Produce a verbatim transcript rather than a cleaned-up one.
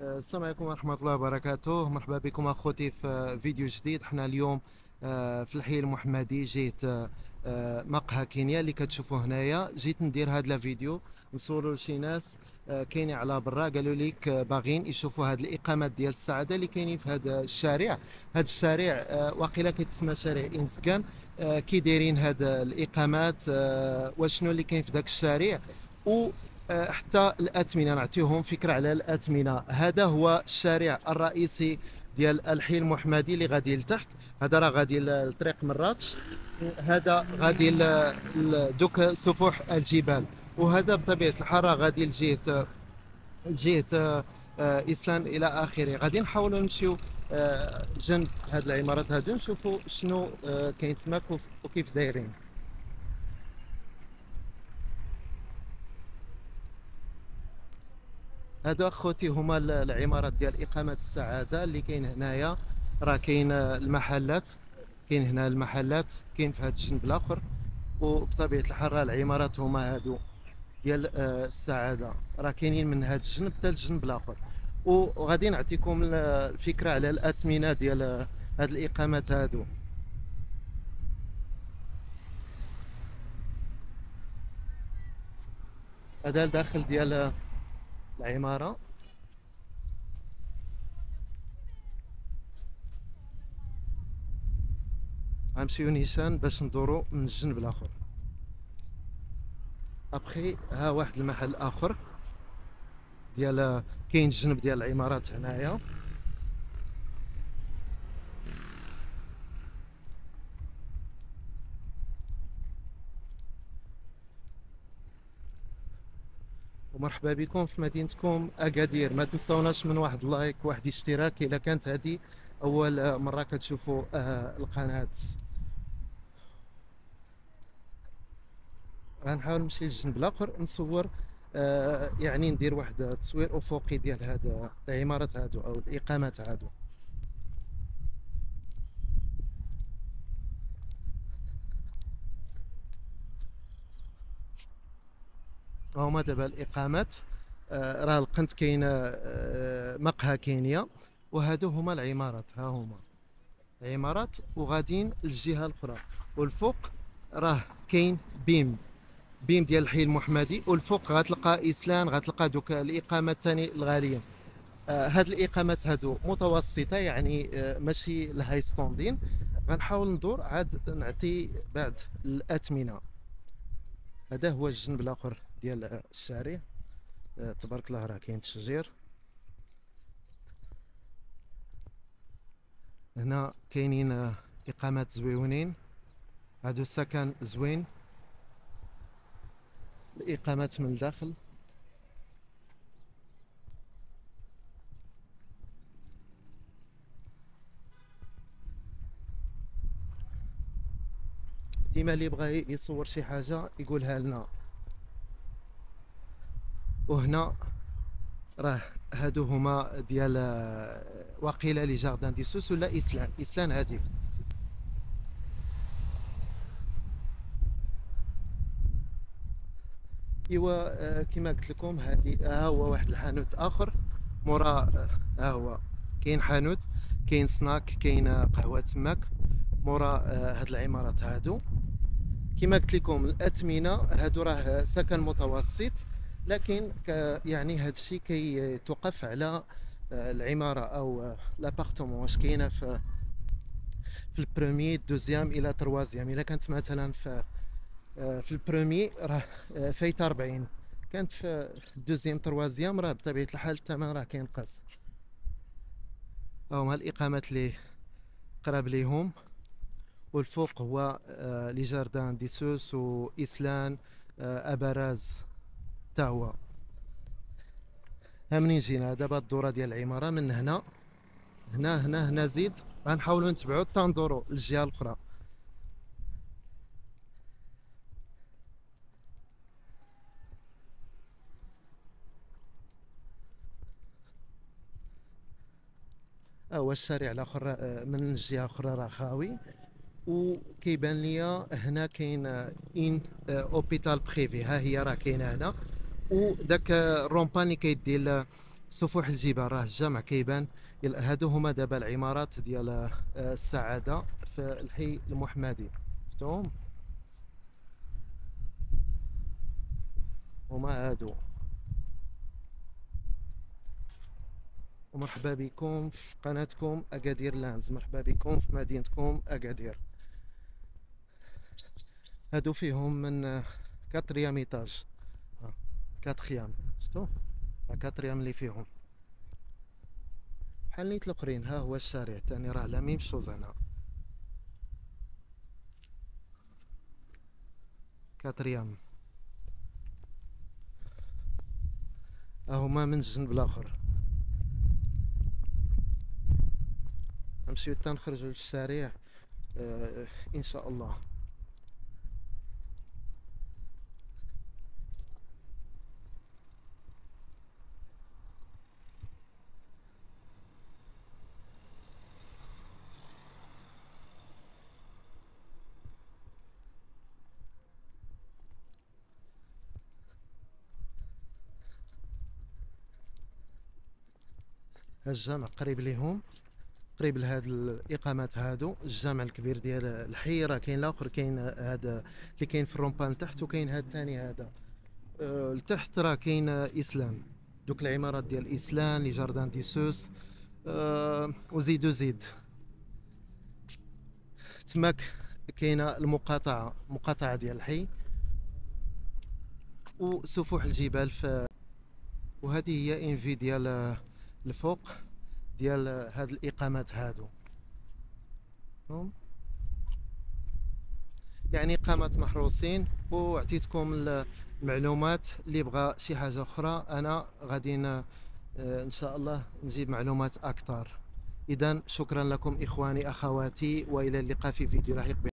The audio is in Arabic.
السلام عليكم ورحمة الله وبركاته. مرحبا بكم أخوتي في فيديو جديد. حنا اليوم آه، في الحي المحمدي. جيت آه، آه، مقهى كينيا اللي كتشوفوا هنايا. جيت ندير هاد لا فيديو نصوروا لشي ناس آه، كاينين على برا، قالوا ليك آه، باغيين يشوفوا هاد الاقامات ديال السعاده اللي كاينين في هاد الشارع. هاد الشارع آه، واقيلا كيتسمى شارع انسكان. آه، كي دايرين هاد الاقامات، آه، وشنو اللي كاين في داك الشارع، و آه، حتى الأثمنة نعطيهم فكرة على الأثمنة. هذا هو الشارع الرئيسي ديال الحي المحمدي اللي غادي لتحت. هذا راه غادي لطريق مراكش، هذا غادي ل- ل- دوك سفوح الجبال، وهذا بطبيعة الحال راه غادي لجهة لجهة آه، آه، إسلان إلى آخره. غادي نحاولوا نمشيو آه، جنب هاد العمارات هادو نشوفوا شنو آه، كاين تماك وف- وكيف دايرين. هادو اخوتي هما ال- العمارات ديال اقامه السعاده اللي كاين هنايا. راه كاين آه، المحلات، كاين هنا المحلات، كاين في هذا الجنب الاخر. وبطبيعه الحال راه العمارات هما هادو ديال آه، السعاده، راه كاينين من هذا الجنب حتى الجنب الاخر. وغادي نعطيكم ال- الفكره على الاثمنه ديال آه، هاد الاقامات هادو. هذا الداخل ديال آه، العماره. غنمشيو نيشان باش ندورو من الجنب الاخر. ابخي ها واحد المحل اخر ديال كاين الجنب ديال العمارات هنايا. ومرحبا بكم في مدينتكم اكادير. ما تنسوناش من واحد لايك، واحد اشتراك اذا كانت هذه اول مره كتشوفوا آه، القناه. غنحاول نمشي للجنب الاخر نصور، آه، يعني ندير واحد التصوير افقي ديال هاد العمارات هادو او الاقامات هادو. هما دابا الاقامات. آه، راه لقنت كاينه آه، مقهى كينيا، وهادو هما العمارات. ها هما عمارات وغاديين للجهه الاخرى. والفوق راه كاين بيم، بيم ديال الحي المحمدي. والفوق غتلقى اسلان، غتلقى دوك الاقامات الثاني الغاليين. آه هاد الاقامات هادو متوسطه، يعني آه ماشي الهاي ستوندين. غنحاول ندور عاد نعطي بعض الاثمنه. هذا هو الجنب الاخر ديال آه، الشارع. آه تبارك الله راه كاين التشجير. هنا كاينين آه اقامات زويونين. هادو السكن زوين، الاقامات من الداخل. ديما اللي بغى يصور شي حاجه يقولها لنا. وهنا راه هادو هما ديال آه، وقيله لي جاردان دي سوس ولا اسلان. اسلان هادي. ايوا آه، كما قلت لكم هادي ها هو واحد الحانوت اخر مورا. آه، ها هو كاين حانوت، كاين سناك، كاين آه، قهوه تماك مورا آه، هاد العمارات هادو. كما قلت لكم الاثمنه هادو راه سكن متوسط، لكن ك يعني هاد الشيء كي توقف على آه، العماره او آه، لابارتومون واش كاينه في في البروميي دوزيام الى تروازيام. الا كانت مثلا في آه، في البروميي راه آه، فايته أربعين، كانت في الدوزيام تروازيام راه بطبيعه الحال الثمن راه كينقص. هما الاقامات اللي قراب ليهم. والفوق هو آه، لي جاردان دي سوس واسلان آه، ابراز تا هو. ها منين جينا دابا الدوره ديال العماره من هنا، هنا هنا هنا زيد. غنحاولوا نتبعوا حتى ندوروا للجهه الاخرى. ها هو الشارع الاخر آه، من الجهه الاخرى راه خاوي. وكيبان ليا هنا كاين ان اوبيتال بريفي. ها هي راه كاينه هنا. وداك الرومبان اللي كيدي سفوح الجبال راه الجامع كيبان. يلا هادو هما دابا العمارات ديال آه، السعادة في الحي المحمدي. شفتوهم هما هادو. ومرحبا بكم في قناتكم أكادير لاندز، مرحبا بكم في مدينتكم أكادير. هادو فيهم من كاتريام ايطاج، كاتخيام، شفتو كاتريام اللي فيهم بحال نيت الاخرين. ها هو الشارع تاني راه لا ميم شوز هنا، كاتريام. ها هما من الجنب الاخر. نمشيو تنخرجوا للشارع آه ان شاء الله. ها الجامع قريب ليهم، قريب لهاد الاقامات. هادو الجامع الكبير ديال الحي، راه كاين الاخر، كاين هذا اللي كاين في الرومبان لتحت، وكاين هاد الثاني هذا أه لتحت راه كاين اسلام. دوك العمارات ديال اسلام لي جاردان دي سوس أه وزيدو زيد. تماك كاينه المقاطعه، مقاطعه ديال الحي وسفوح الجبال. في وهذه هي انفي ديال الفوق ديال هاد الاقامات هادو. هم يعني اقامات محروسين. وعطيتكم المعلومات. اللي بغى شي حاجه اخرى انا غادي ان شاء الله نجيب معلومات اكثر. اذا شكرا لكم اخواني اخواتي، والى اللقاء في فيديو لاحق.